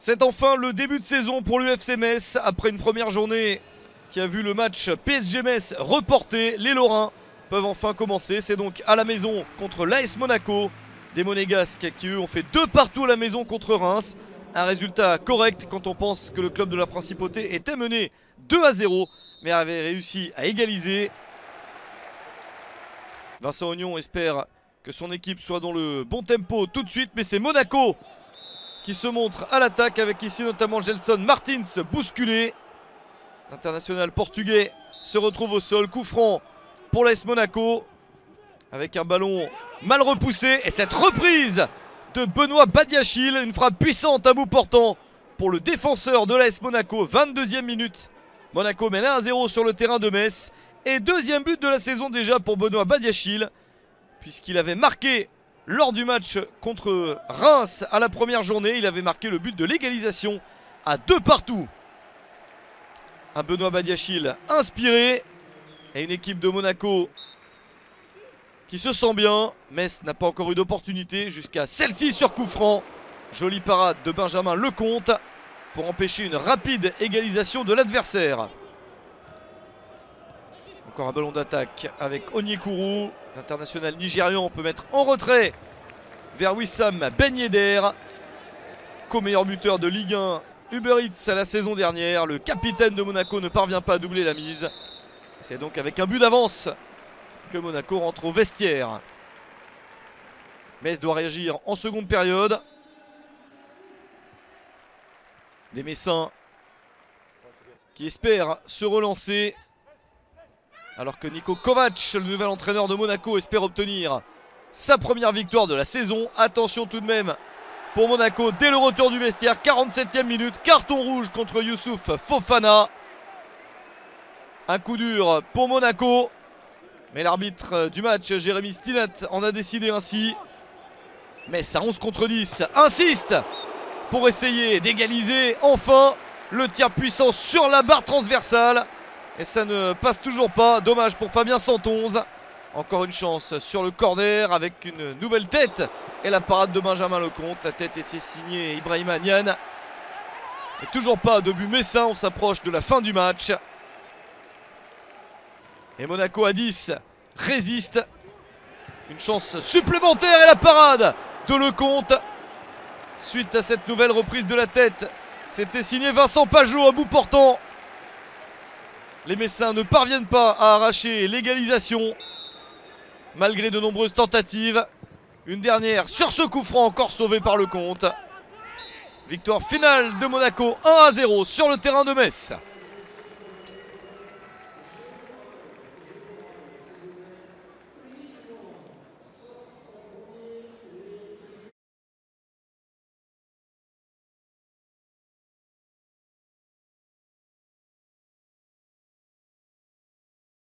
C'est enfin le début de saison pour l'UFC Metz. Après une première journée qui a vu le match PSG Metz reporté, les Lorrains peuvent enfin commencer. C'est donc à la maison contre l'AS Monaco. Des Monégasques qui eux ont fait 2 partout à la maison contre Reims. Un résultat correct quand on pense que le club de la Principauté était mené 2-0 mais avait réussi à égaliser. Vincent Ognon espère que son équipe soit dans le bon tempo tout de suite, mais c'est Monaco qui se montre à l'attaque avec ici notamment Gelson Martins bousculé. L'international portugais se retrouve au sol, coup franc pour l'AS Monaco avec un ballon mal repoussé et cette reprise de Benoît Badiachil, une frappe puissante à bout portant pour le défenseur de l'AS Monaco. 22e minute, Monaco mène 1-0 sur le terrain de Metz et deuxième but de la saison déjà pour Benoît Badiachil puisqu'il avait marqué lors du match contre Reims à la première journée. Il avait marqué le but de l'égalisation à 2 partout. Un Benoît Badiachil inspiré et une équipe de Monaco qui se sent bien. Metz n'a pas encore eu d'opportunité jusqu'à celle-ci sur coup franc. Jolie parade de Benjamin Lecomte pour empêcher une rapide égalisation de l'adversaire. Encore un ballon d'attaque avec Onyekuru. L'international nigérian peut mettre en retrait vers Wissam Ben Yedder, co-meilleur buteur de Ligue 1 Uber Eats à la saison dernière. Le capitaine de Monaco ne parvient pas à doubler la mise. C'est donc avec un but d'avance que Monaco rentre au vestiaire. Metz doit réagir en seconde période. Des Messins qui espèrent se relancer. Alors que Niko Kovac, le nouvel entraîneur de Monaco, espère obtenir sa première victoire de la saison. Attention tout de même pour Monaco dès le retour du vestiaire. 47e minute, carton rouge contre Youssouf Fofana. Un coup dur pour Monaco. Mais l'arbitre du match, Jérémy Stinat, en a décidé ainsi. Metz à 11 contre 10 insiste pour essayer d'égaliser enfin. Le tir puissant sur la barre transversale. Et ça ne passe toujours pas. Dommage pour Fabien Santonze. Encore une chance sur le corner avec une nouvelle tête. Et la parade de Benjamin Lecomte. La tête et c'est signé Ibrahima Niane. Et toujours pas de but messin. On s'approche de la fin du match. Et Monaco à 10 résiste. Une chance supplémentaire et la parade de Lecomte. Suite à cette nouvelle reprise de la tête. C'était signé Vincent Pajot à bout portant. Les Messins ne parviennent pas à arracher l'égalisation malgré de nombreuses tentatives. Une dernière sur ce coup franc encore sauvé par Lecomte. Victoire finale de Monaco 1-0 sur le terrain de Metz.